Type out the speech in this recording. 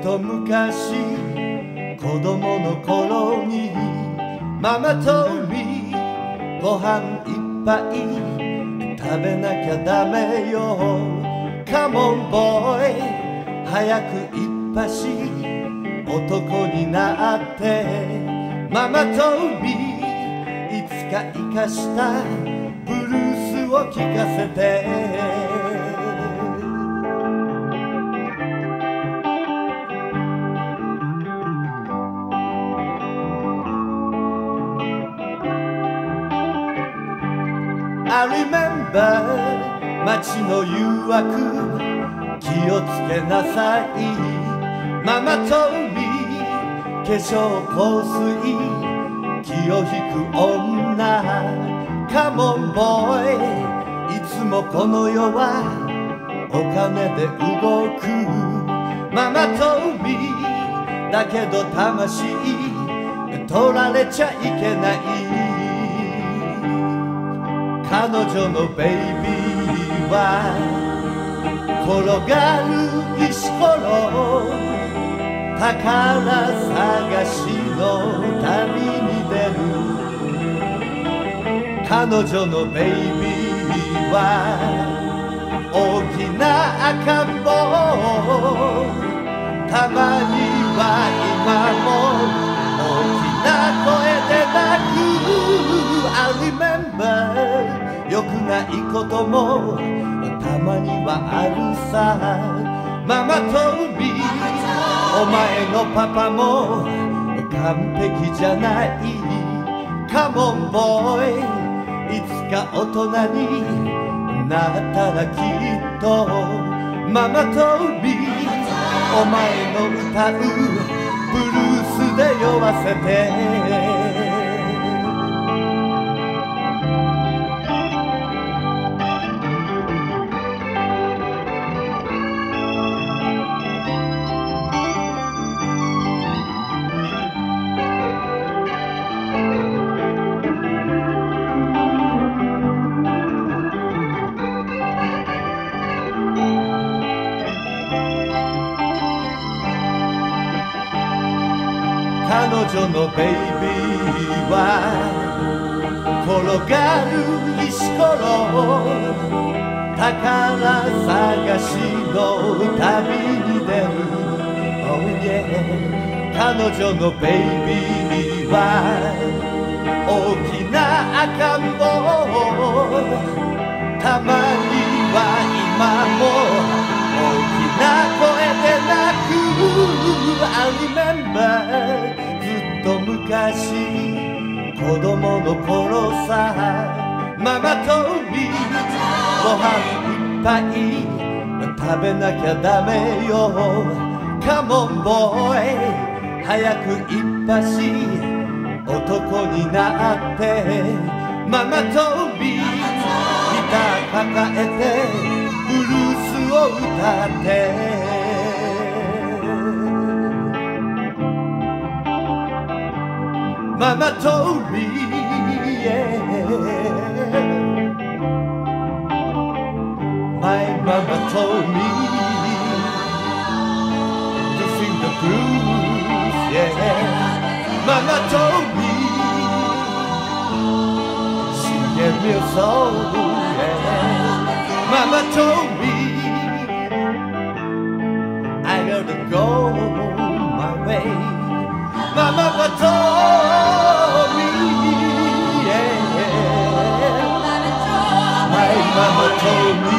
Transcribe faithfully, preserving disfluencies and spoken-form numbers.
と昔子供の頃にママとみご飯いっぱい食べなきゃダメよ Come on boy 早くいっぱし男になってママとみいつか生かしたブルースを聴かせてI remember 街の誘惑気をつけなさいママとみ化粧香水気を引く女 Come on boy いつもこの世はお金で動くママとみだけど魂取られちゃいけない彼女のベイビーは転がる石ころ宝探しの旅に出る彼女のベイビーは大きな赤ん坊たまには今も大きな声で泣く I remember 良くないこともたまにはあるさママとみお前のパパも完璧じゃない Come on boy いつか大人になったらきっとママとみお前の歌うブルースで酔わせて彼女のベイビーは転がる石ころ宝探しの旅に出る、oh yeah、 彼女のベイビーは大きな赤ん坊たまには今も大きな声で泣く I remember ずっと昔子供の頃さママとみご飯いっぱい食べなきゃダメよ Come on boy 早くいっぱし男になってママとみギター抱えてブルースを歌ってママtold me, yeah. My mama told me to sing the blues, yeah. Mama told me she gave me a song, yeah. Mama told me I gotta go my way. Mama told me, yeah. My mama told me